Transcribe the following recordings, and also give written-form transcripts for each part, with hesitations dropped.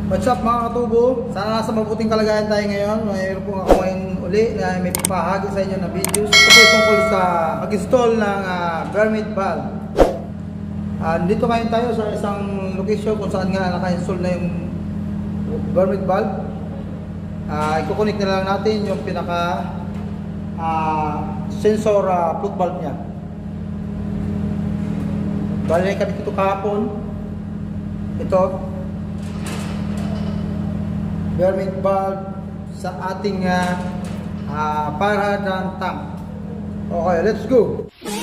What's up mga katubo? Sana nasa mabuting kalagayan tayo ngayon. Mayroon po ako ngayon uli na may papahagi sa inyo na videos. Ito po tungkol sa mag-install ng BERMAID valve. Dito ngayon tayo sa isang location kung saan nga naka-install na yung BERMAID valve. I-connect na lang natin yung pinaka sensor plug valve nya. Bali kami dito kahapon. Ito BERMAID valve sa ating fire hydrant tank. Okay, let's go.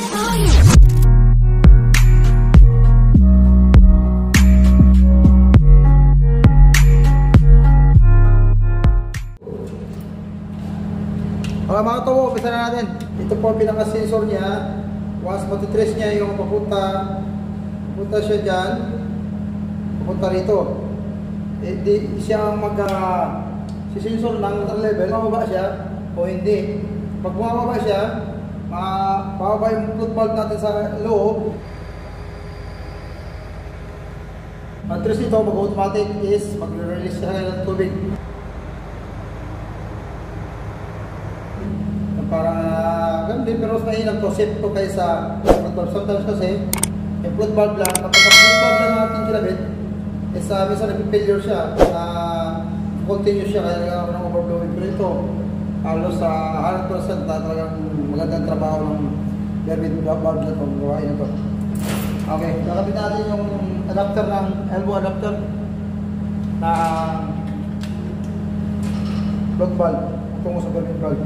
Okay mga katubo, umpisa na natin. Ito po ang pinaka-sensor niya. Once matitrace niya yung papunta siya dyan, papunta rito. Di siya si-sensor ng water level, mababa siya o hindi. Pag bumababa siya, mababa yung plug valve natin sa loob. Pag-trace nito, mag-automatic is mag-release siya ng tubig. Parang ganun din, pero mas mainam to, safe to kaysa plug valve. Sometimes kasi, yung plug valve lang, kapag ang plug valve lang natin kinabit, is minsan nag-failure siya, continue siya, kaya nagkakaroon ng overflowing. Pero ito, halos sa 100% talagang magandang trabaho ng BERMAID valve na ito, gawain na ito. Okay, nakabit natin yung adapter ng elbow adapter na plug valve tungo sa BERMAID valve.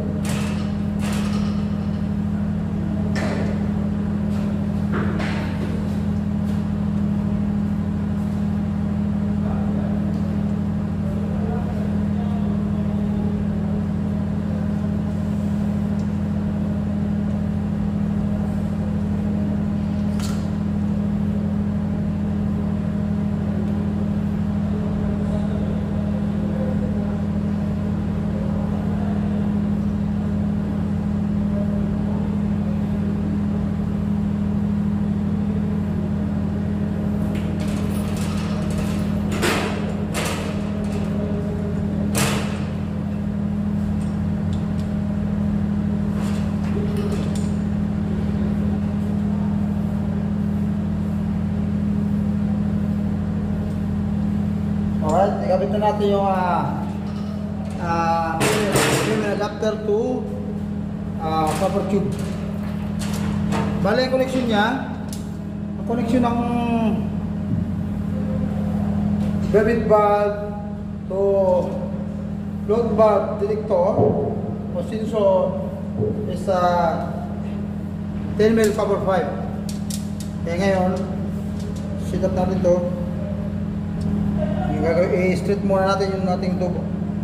Alright, ikabit na natin yung adapter to copper tube. Bale, yung connection niya, ang connection ng BERMAID valve to plug valve detector o sensor is 10 mil copper pipe. Kaya ngayon, set up natin to. I-straight muna natin yung ating tubo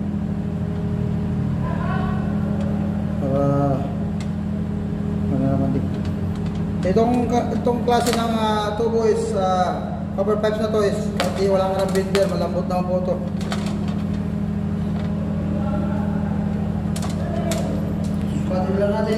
para naman dito. Itong klase ng tubo is copper pipes na to is hindi wala nga ng bender, malambot na ang po ito. Sukatin lang natin.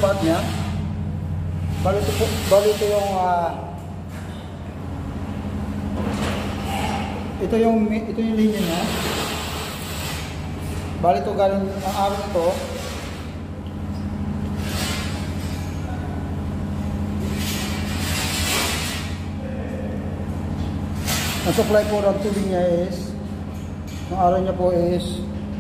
valve niya. Bali ito yung ito yung linya niya. Bali ito galing ang araw nito. Ang supply po ng tubig niya is, ang araw niya po is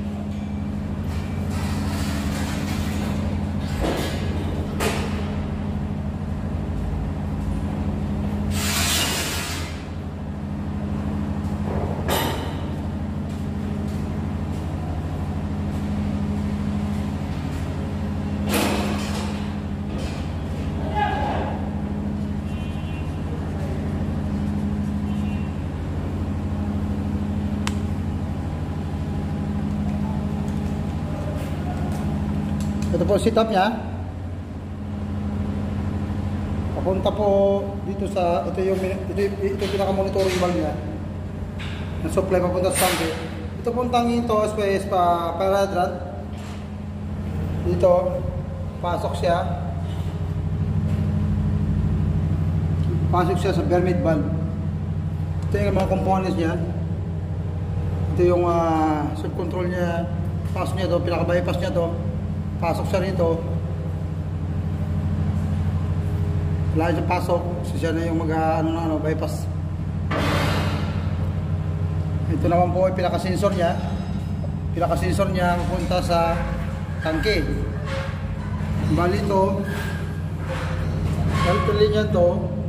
ito po setup niya. Papunta po dito sa ito yung pinaka-monitoring valve niya. Ang supply papunta sa tanke. Ito pong tanging ito SPS pa hydrant. Dito pasok siya. Pasok siya sa BERMAID valve. Ito yung mga components niya. Ito yung sub-control niya. Pasok niya to, pinaka-bypass niya to. Pasok siya rito. Wala siya pasok. So siya na yung bypass. Ito naman po ay pinaka-sensor niya. Pinaka-sensor niya pupunta sa tangke. Bali ito, ito linya to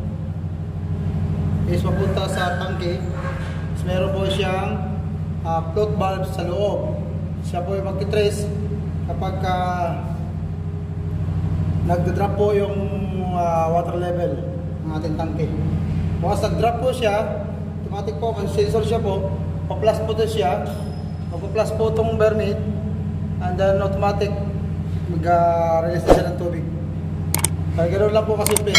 is mapunta sa tangke. Meron po siyang float valve sa loob. Siya po yung magtitrace kapag nagda-drop po yung water level ng ating tangke. Once nag-drop po siya, automatic po, kasi sensor siya po, pa-plus po ito siya, magpa-plus po itong BERMAID, and then automatic mag-release na siya ng tubig. Kaya ganoon lang po kasi please,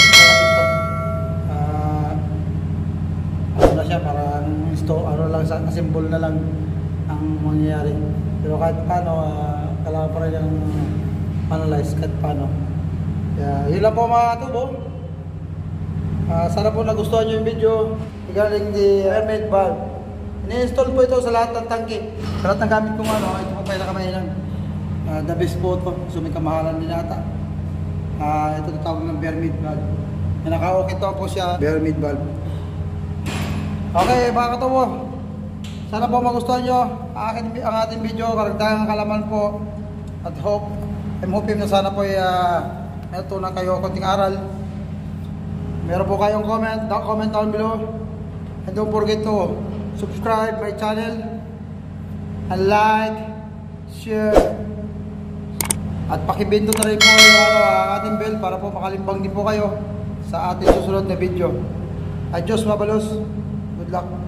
ano na siya, parang ano lang, symbol na lang ang mangyayari. Pero kahit paano, kailangan pa rin yung analyze kahit paano. Kaya yun lang po mga tubo. Sana po nagustuhan nyo yung video regarding the BERMAID valve. Ini-install po ito sa lahat ng tangke. Sa lahat ng gamit kong ito po pinakamahilan. The best po ito. So may kamahalan din ata. Ito tawag ng BERMAID valve. Naka-okay ito po siya, BERMAID valve. Okay mga katubo. Sana po magustuhan nyo ang ating video, karagdagang kalaman po. At I'm hoping na sana po natutunan kayo konting aral. Meron po kayong comment down below. And don't forget to subscribe my channel and like, share, at pakibindot na rin po yung ating bell para po makalimbang din po kayo sa ating susunod na video. Adios mabalos. Good luck.